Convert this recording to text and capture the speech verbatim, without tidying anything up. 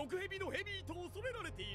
毒蛇のヘビーと恐れられている。